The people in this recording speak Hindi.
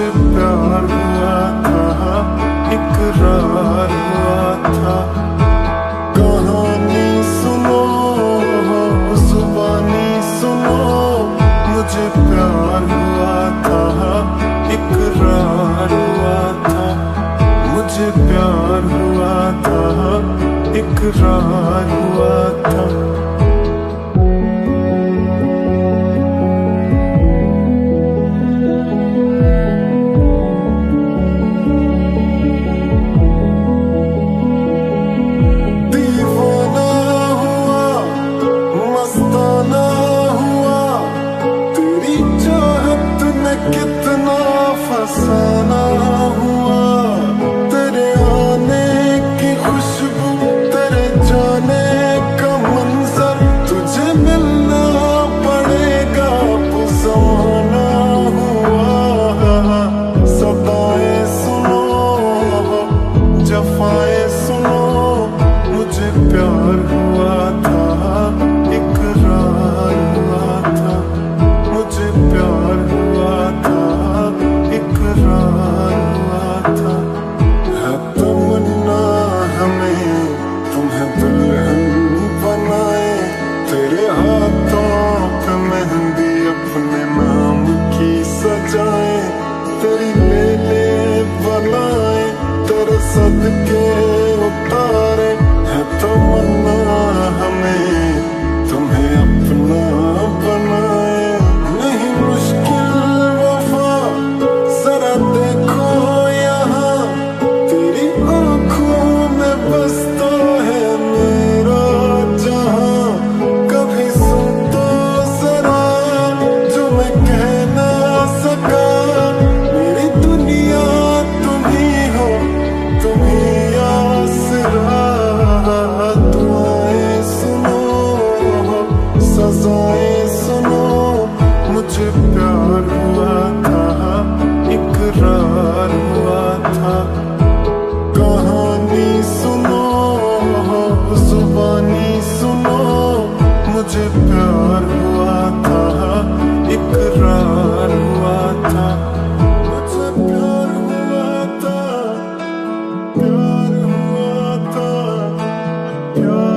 मुझे प्यार हुआ था, इकरार हुआ था। कहानी सुनो, जुबानी सुनो, मुझे प्यार हुआ था, इकरार हुआ था। मुझे प्यार हुआ था, इकरार हुआ था। कितना फसाना हुआ, तेरे आने की खुशबू, तेरे जाने का मंजर, तुझे मिलना पड़ेगा पुराना हुआ। सदाएं सुनो, जफाएं सुनो, मुझे प्यार हुआ था, इकरार हुआ था। मुझे प्यार हुआ था, इकरार हुआ था। है तमन्ना हमें तुम्हें दुल्हन बनाए, तेरे हाथों पे मेहंदी अपने नाम की सजाए, तेरी लेले बनाए, तेरे सदके उतारे। है तमन्ना हमें तुम्हें अपना बनाए। सजाएं सुनो, मुझे प्यार हुआ था, इकरार हुआ था। कहानी सुनो, जुबानी सुनो, मुझे प्यार हुआ था, इकरार हुआ था। मुझे प्यार हुआ था, प्यार हुआ था, प्यार